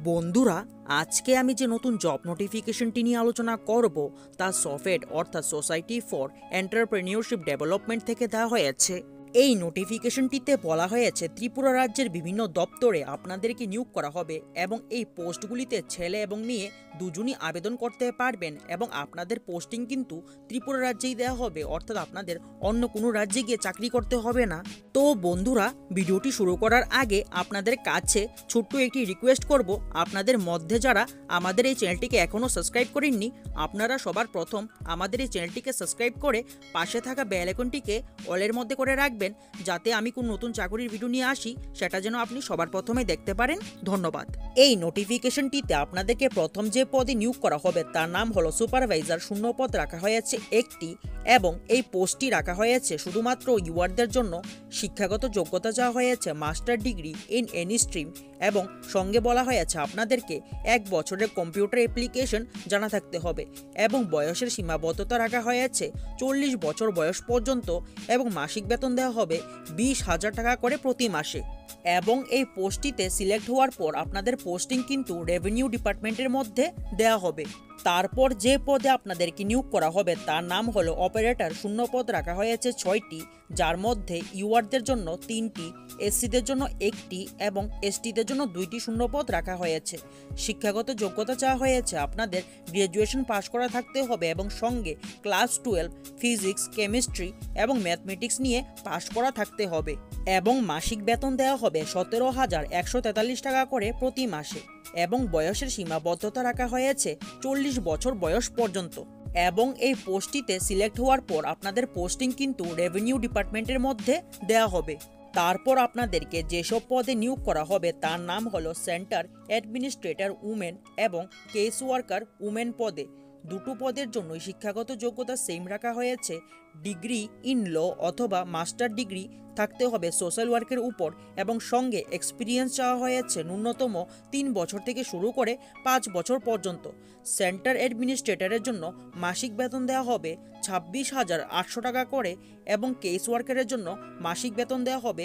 বন্ধুরা, আজকে আমি যে নতুন জব নোটিফিকেশনটি নিয়ে আলোচনা করব তা সফেড অর্থাৎ সোসাইটি ফর এন্টারপ্রেনিউরশিপ ডেভেলপমেন্ট থেকে দেওয়া হয়েছে। এই নোটিফিকেশনটিতে বলা হয়েছে ত্রিপুরা রাজ্যের বিভিন্ন দপ্তরে আপনাদেরকে নিয়োগ করা হবে এবং এই পোস্টগুলিতে ছেলে এবং মেয়ে দুজনই আবেদন করতে পারবেন এবং আপনাদের পোস্টিং কিন্তু ত্রিপুরা রাজ্যেই দেওয়া হবে, অর্থাৎ আপনাদের অন্য কোনো রাজ্যে গিয়ে চাকরি করতে হবে না। তো বন্ধুরা, ভিডিওটি শুরু করার আগে আপনাদের কাছে ছোট্ট একটি রিকোয়েস্ট করব, আপনাদের মধ্যে যারা আমাদের এই চ্যানেলটিকে এখনও সাবস্ক্রাইব করেননি আপনারা সবার প্রথম আমাদের এই চ্যানেলটিকে সাবস্ক্রাইব করে পাশে থাকা বেল আইকনটিকে অলের মধ্যে করে রাখবেন, যাতে আমি কোন নতুন চাকরির ভিডিও নিয়ে আসি সেটা যেন আপনি সবার প্রথমে দেখতে পারেন। ধন্যবাদ। এই নোটিফিকেশনটিতে আপনাদেরকে প্রথম যে পদে নিয়োগ করা হবে তার নাম হলো সুপারভাইজার। শূন্য পদ রাখা হয়েছে একটি এবং এই পোস্টটি রাখা হয়েছে শুধুমাত্র ইউয়ারদের জন্য। শিক্ষাগত যোগ্যতা চাওয়া হয়েছে master degree in any stream এবং সঙ্গে বলা হয়েছে আপনাদেরকে 1 বছরের কম্পিউটার অ্যাপ্লিকেশন জানা থাকতে হবে এবং বয়সের সীমাবদ্ধতা রাখা হয়েছে 40 বছর বয়স পর্যন্ত এবং মাসিক বেতন দেওয়া হবে 20,000 টাকা করে প্রতি মাসে। এবং এই পোস্টটিতে সিলেক্ট হওয়ার পর আপনাদের পোস্টিং কিন্তু রেভিনিউ ডিপার্টমেন্টের মধ্যে দেওয়া হবে। তারপর যে পদে আপনাদেরকে নিয়োগ করা হবে তার নাম হলো অপারেটর। শূন্য পদ রাখা হয়েছে 6টি, যার মধ্যে ইউআরদের জন্য 3টি, এসসিদের জন্য 1টি এবং এসটিদের জন্য 2টি শূন্য পদ রাখা হয়েছে। শিক্ষাগত যোগ্যতা চাওয়া হয়েছে আপনাদের গ্র্যাজুয়েশন পাশ করা থাকতে হবে এবং সঙ্গে ক্লাস 12 ফিজিক্স, কেমিস্ট্রি এবং ম্যাথমেটিক্স নিয়ে পাশ করা থাকতে হবে এবং মাসিক বেতন দেওয়া হবে 17,143 টাকা করে প্রতি মাসে এবং বয়সের সীমাবদ্ধতা রাখা হয়েছে 40 বছর বয়স পর্যন্ত। এবং এই পোস্টটিতে সিলেক্ট হওয়ার পর আপনাদের পোস্টিং কিন্তু রেভিনিউ ডিপার্টমেন্টের মধ্যে দেওয়া হবে। তারপর আপনাদেরকে যেসব পদে নিয়োগ করা হবে তার নাম হলো সেন্টার অ্যাডমিনিস্ট্রেটর উমেন এবং কেস ওয়ার্কার উমেন পদে। দুটো পদের জন্যই শিক্ষাগত যোগ্যতা সেম রাখা হয়েছে। ডিগ্রি ইন ল অথবা মাস্টার ডিগ্রি থাকতে হবে সোশ্যাল ওয়ার্কের উপর এবং সঙ্গে এক্সপিরিয়েন্স চাওয়া হয়েছে ন্যূনতম 3 বছর থেকে শুরু করে 5 বছর পর্যন্ত। সেন্টার অ্যাডমিনিস্ট্রেটরের জন্য মাসিক বেতন দেওয়া হবে 26,800 টাকা করে এবং কেস ওয়ার্কারের জন্য মাসিক বেতন দেওয়া হবে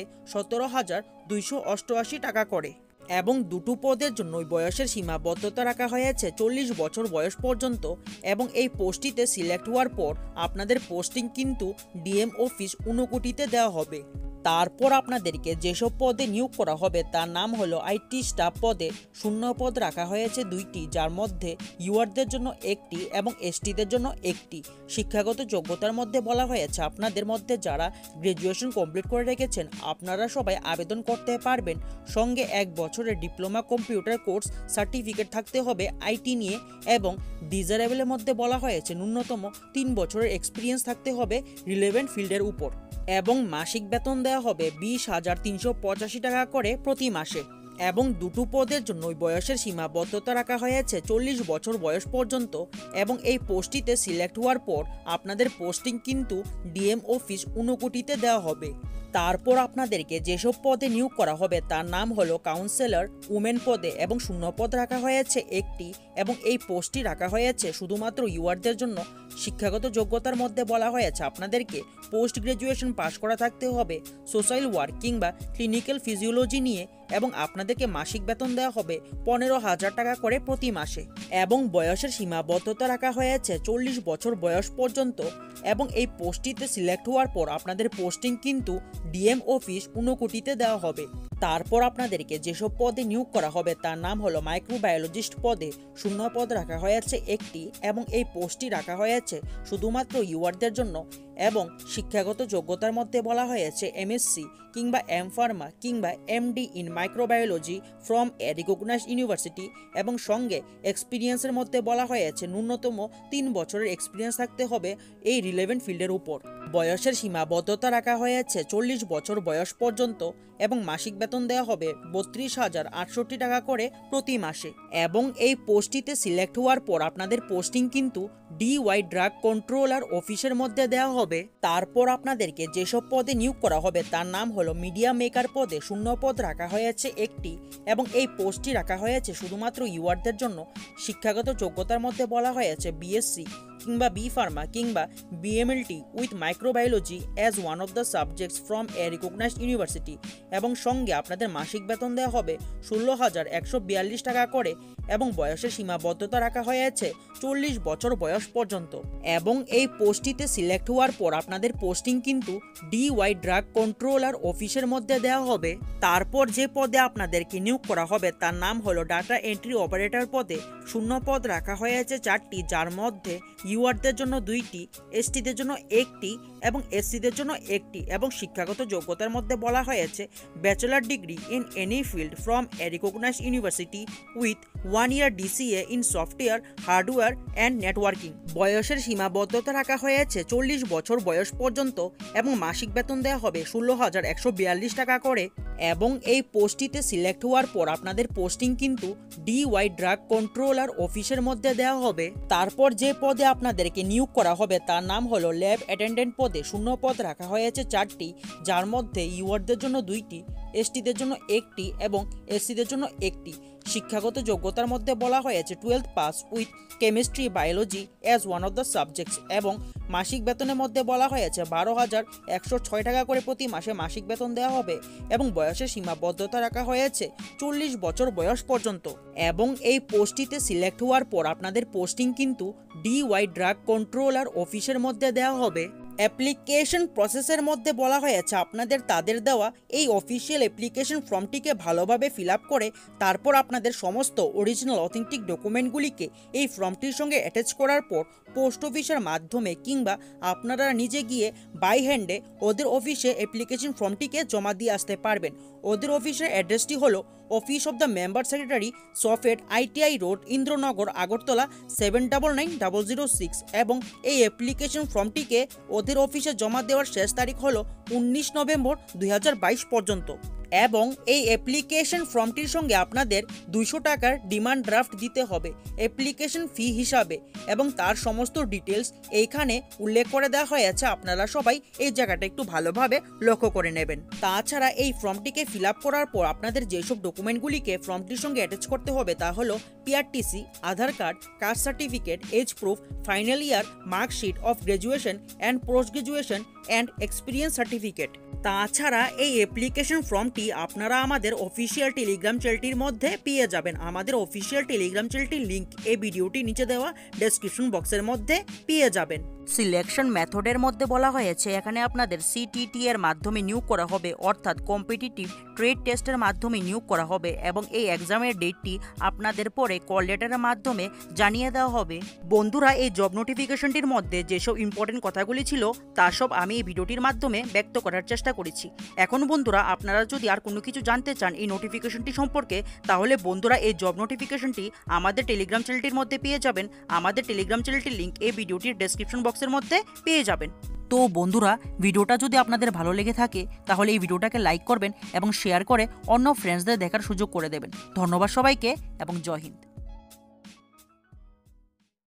17,288 টাকা করে। এবং দুটো পদের জন্যই বয়সের সীমাবদ্ধতা রাখা হয়েছে 40 বছর বয়স পর্যন্ত এবং এই পোস্টটিতে সিলেক্ট হওয়ার পর আপনাদের পোস্টিং কিন্তু ডিএম অফিস ঊনকোটিতে দেওয়া হবে। তারপর আপনাদেরকে যেসব পদে নিয়োগ করা হবে তার নাম হলো আইটি স্টাফ পদে। শূন্য পদ রাখা হয়েছে 2টি, যার মধ্যে ইউআরদের জন্য 1টি এবং এসটিদের জন্য 1টি। শিক্ষাগত যোগ্যতার মধ্যে বলা হয়েছে আপনাদের মধ্যে যারা গ্র্যাজুয়েশন কমপ্লিট করে রেখেছেন আপনারা সবাই আবেদন করতে পারবেন। সঙ্গে 1 বছরের ডিপ্লোমা কম্পিউটার কোর্স সার্টিফিকেট থাকতে হবে আইটি নিয়ে এবং ডিজারেবলের মধ্যে বলা হয়েছে ন্যূনতম 3 বছরের এক্সপিরিয়েন্স থাকতে হবে রিলেভেন্ট ফিল্ডের উপর এবং মাসিক বেতন দেওয়া হবে 20,385 টাকা করে প্রতি মাসে। এবং দুটো পদের জন্য বয়সের সীমাবদ্ধতা রাখা হয়েছে 40 বছর বয়স পর্যন্ত এবং এই পোস্টটিতে সিলেক্ট হওয়ার পর আপনাদের পোস্টিং কিন্তু ডিএম অফিস ঊনকোটিতে দেওয়া হবে। তারপর আপনাদেরকে যেসব পদে নিয়োগ করা হবে তার নাম হলো কাউন্সিলর উমেন পদে এবং শূন্য পদ রাখা হয়েছে 1টি এবং এই পোস্টটি রাখা হয়েছে শুধুমাত্র ইউআরদের জন্য। শিক্ষাগত যোগ্যতার মধ্যে বলা হয়েছে আপনাদেরকে পোস্ট গ্র্যাজুয়েশন পাশ করা থাকতে হবে সোশ্যাল ওয়ার্ক কিংবা ক্লিনিক্যাল ফিজিওলজি নিয়ে এবং আপনাদেরকে মাসিক বেতন দেওয়া হবে 15,000 টাকা করে প্রতি মাসে এবং বয়সের সীমাবদ্ধতা রাখা হয়েছে 40 বছর বয়স পর্যন্ত এবং এই পোস্টটিতে সিলেক্ট হওয়ার পর আপনাদের পোস্টিং কিন্তু ডিএম অফিস ঊনকোটিতে দেওয়া হবে। তারপর আপনাদেরকে যেসব পদে নিয়োগ করা হবে তার নাম হলো মাইক্রোবায়োলজিস্ট পদে। শূন্য পদ রাখা হয়েছে 1টি এবং এই পোস্টটি রাখা হয়েছে শুধুমাত্র ইউআরদের জন্য এবং শিক্ষাগত যোগ্যতার মধ্যে বলা হয়েছে এমএসসি কিংবা এম ফার্মা কিংবা MD in microbiology from a recognised university এবং সঙ্গে এক্সপিরিয়েন্সের মধ্যে বলা হয়েছে ন্যূনতম 3 বছরের এক্সপিরিয়েন্স থাকতে হবে এই রিলেভেন্ট ফিল্ডের উপর। বয়সের সীমাবদ্ধতা রাখা হয়েছে 40 বছর বয়স পর্যন্ত এবং মাসিক বেতন দেওয়া হবে 32,068 টাকা করে প্রতি মাসে এবং এই পোস্টটিতে সিলেক্ট হওয়ার পর আপনাদের পোস্টিং কিন্তু ডিওয়াই ড্রাগ কন্ট্রোলার অফিসের মধ্যে দেওয়া হবে। তারপর আপনাদেরকে যেসব পদে নিয়োগ করা হবে তার নাম হলো মিডিয়া মেকার পদে। শূন্য পদ রাখা হয়েছে 1টি এবং এই পোস্টটি রাখা হয়েছে শুধুমাত্র ইউআরদের জন্য। শিক্ষাগত যোগ্যতার মধ্যে বলা হয়েছে বিএসসি কিংবা বি ফার্মা কিংবা BMLT with micro microbiology as one of the subjects from a recognised university এবং সঙ্গে আপনাদের মাসিক বেতন দেওয়া হবে 16,142 টাকা করে এবং বয়সের সীমাবদ্ধতা রাখা হয়েছে 40 বছর বয়স পর্যন্ত। এবং এই পোস্টটিতে সিলেক্ট হওয়ার পর আপনাদের পোস্টিং কিন্তু DY ড্রাগ কন্ট্রোলার অফিসের মধ্যে দেওয়া হবে। তারপর যে পদে আপনাদেরকে নিয়োগ করা হবে তার নাম হলো ডাটা এন্ট্রি অপারেটর পদে। শূন্য পদ রাখা হয়েছে 4টি, যার মধ্যে ইউআরদের জন্য 2টি, এসটিদের জন্য 1টি এবং এসসিদের জন্য 1টি এবং শিক্ষাগত যোগ্যতার মধ্যে বলা হয়েছে bachelor degree in any field from a recognised university with 1 year DCA in software, hardware and networking. বয়সের সীমাবদ্ধতা রাখা হয়েছে 40 বছর বয়স পর্যন্ত এবং মাসিক বেতন দেওয়া হবে 16,142 টাকা করে। এবং এই পোস্টটিতে সিলেক্ট হওয়ার পর আপনাদের পোস্টিং কিন্তু DY ড্রাগ কন্ট্রোলার অফিসের মধ্যে দেওয়া হবে। তারপর যে পদে আপনাদেরকে নিয়োগ করা হবে তার নাম হলো ল্যাব অ্যাটেন্ডেন্ট পদে। শূন্য পদ রাখা হয়েছে 4টি, যার মধ্যে ইউআরদের জন্য 2টি, এসটিদের জন্য 1টি এবং এসসিদের জন্য 1টি। শিক্ষাগত যোগ্যতার মধ্যে বলা হয়েছে 12th pass with chemistry biology as one of the subjects এবং মাসিক বেতনের মধ্যে বলা হয়েছে 12,106 টাকা করে প্রতি মাসে মাসিক বেতন দেওয়া হবে এবং বয়সের সীমাবদ্ধতা রাখা হয়েছে 40 বছর বয়স পর্যন্ত। এবং এই পোস্টটিতে সিলেক্ট হওয়ার পর আপনাদের পোস্টিং কিন্তু DY ড্রাগ কন্ট্রোলার অফিসের মধ্যে দেওয়া হবে। অ্যাপ্লিকেশন প্রসেসের মধ্যে বলা হয়েছে আপনাদের তাদের দেওয়া এই অফিসিয়াল অ্যাপ্লিকেশন ফর্মটিকে ভালোভাবে ফিল আপ করে তারপর আপনাদের সমস্ত অরিজিনাল অথেন্টিক ডকুমেন্টগুলিকে এই ফর্মটির সঙ্গে অ্যাটাচ করার পর পোস্ট অফিসের মাধ্যমে কিংবা আপনারা নিজে গিয়ে বাই হ্যান্ডে ওদের অফিসে অ্যাপ্লিকেশন ফর্মটিকে জমা দিয়ে আসতে পারবেন। ওদের অফিসের অ্যাড্রেসটি হলো office of the member secretary, সফেট, ITI রোড, ইন্দ্রনগর, আগরতলা 799006 এবং এই অ্যাপ্লিকেশন ফর্মটিকে ওদের অফিসে জমা দেওয়ার শেষ তারিখ হলো 19 নভেম্বর 2022 পর্যন্ত। এবং এই অ্যাপ্লিকেশন ফর্মটির সঙ্গে আপনাদের 200 টাকার ডিমান্ড ড্রাফট দিতে হবে অ্যাপ্লিকেশন ফি হিসাবে এবং তার সমস্ত ডিটেলস এইখানে উল্লেখ করে দেওয়া হয়েছে। আপনারা সবাই এই জায়গাটা একটু ভালোভাবে লক্ষ্য করে নেবেন। তাছাড়া এই ফর্মটিকে ফিল আপ করার পর আপনাদের যেসব ডকুমেন্টগুলিকে ফর্মটির সঙ্গে অ্যাটাচ করতে হবে তা হলো PRTC, Aadhaar card, caste certificate, age proof, final year marksheet of graduation and post graduation and experience certificate. তাছাড়া এই অ্যাপ্লিকেশন ফর্মটি আপনারা আমাদের অফিসিয়াল টেলিগ্রাম চ্যানেলটির মধ্যে পেয়ে যাবেন। আমাদের অফিসিয়াল টেলিগ্রাম চ্যানেলটির লিঙ্ক এই ভিডিওটি নিচে দেওয়া ডেসক্রিপশন বক্সের মধ্যে পেয়ে যাবেন। সিলেকশন মেথডের মধ্যে বলা হয়েছে এখানে আপনাদের CTT এর মাধ্যমে নিয়োগ করা হবে, অর্থাৎ কম্পিটিটিভ ট্রেড টেস্টের মাধ্যমে নিয়োগ করা হবে এবং এই এক্সামের ডেটটি আপনাদের পরে কল লেটারের মাধ্যমে জানিয়ে দেওয়া হবে। বন্ধুরা, এই জব নোটিফিকেশনটির মধ্যে যেসব ইম্পর্টেন্ট কথাগুলি ছিল তা সব আমি এই ভিডিওটির মাধ্যমে ব্যক্ত করার চেষ্টা করেছি। এখন বন্ধুরা, আপনারা যদি আর কোনো কিছু জানতে চান এই নোটিফিকেশনটি সম্পর্কে তাহলে বন্ধুরা এই জব নোটিফিকেশনটি আমাদের টেলিগ্রাম চ্যানেলটির মধ্যে পেয়ে যাবেন। আমাদের টেলিগ্রাম চ্যানেলটির লিঙ্ক এই ভিডিওটির ডেসক্রিপশন বক্সের মধ্যে পেয়ে যাবেন। তো বন্ধুরা, ভিডিওটা যদি আপনাদের ভালো লেগে থাকে তাহলে এই ভিডিওটাকে লাইক করবেন এবং শেয়ার করে অন্য ফ্রেন্ডসদের দেখার সুযোগ করে দেবেন। ধন্যবাদ সবাইকে এবং জয় হিন্দ।